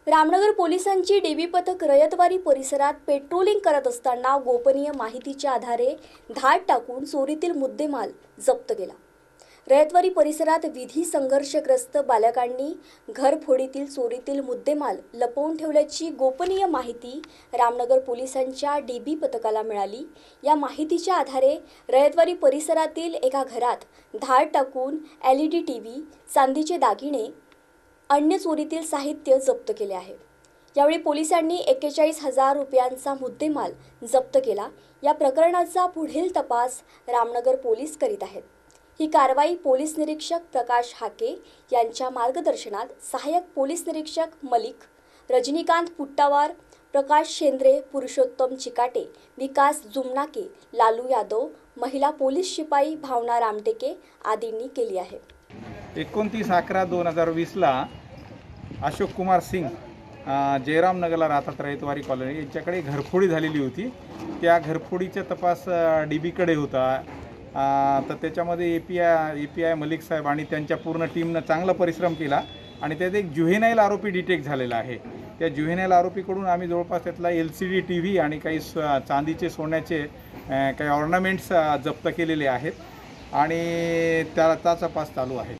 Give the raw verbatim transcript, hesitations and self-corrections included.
रामनगर पोलिसांची डीबी पथक रयतवाडी परिसरात पेट्रोलिंग करत असताना गोपनीय माहितीच्या आधारे धाड टाकून चोरीतील मुद्देमाल जप्त केला। रयतवाडी परिसरात विधी संघर्षग्रस्त बालकांनी घरफोडीतील चोरीतील मुद्देमाल लपवून ठेवल्याची गोपनीय माहिती रामनगर पोलिसांच्या डीबी पथकाला मिळाली। या माहितीच्या आधारे रयतवाडी परिसरातील एका घरात धाड टाकून एलईडी टीव्ही, चांदीचे दागिने, अन्य चोरीतील साहित्य जप्त केले आहे। यावेळी पोलिसांनी एक्केचाळीस हजार रुपयांचा मुद्देमाल जप्त केला। या प्रकरणाचा पुढील तपास रामनगर पोलीस करीत आहेत। ही कारवाई पोलीस निरीक्षक प्रकाश हाके यांच्या मार्गदर्शनात सहाय्यक पोलीस निरीक्षक मलिक, रजनीकांत पुट्टावार, प्रकाश शेंद्रे, पुरुषोत्तम चिकाटे, विकास जुमनाके, लालू यादव, महिला पोलीस शिपाई भावना रामटेके आदींनी केली आहे। एकोणतीस अकरा दोन हजार वीसला अशोक कुमार सिंग जयराम नगरला राहतात, रयतवाडी कॉलनी, यांच्याकडे घरफोडी झालेली होती। त्या घरफोडीचा तपास डी बीकडे होता। तर त्याच्यामध्ये A P I A P I Malik साहेब आणि त्यांच्या पूर्ण टीमनं चांगला परिश्रम केला आणि त्यात एक जुव्हेनाईल आरोपी डिटेक्ट झालेला आहे। त्या जुव्हेनाईल आरोपीकडून आम्ही जवळपास त्यातला L C D T V आणि काही चांदीचे सोन्याचे काही ऑर्नामेंट्स जप्त केलेले आहेत आणि त्याचा तपास चालू आहे।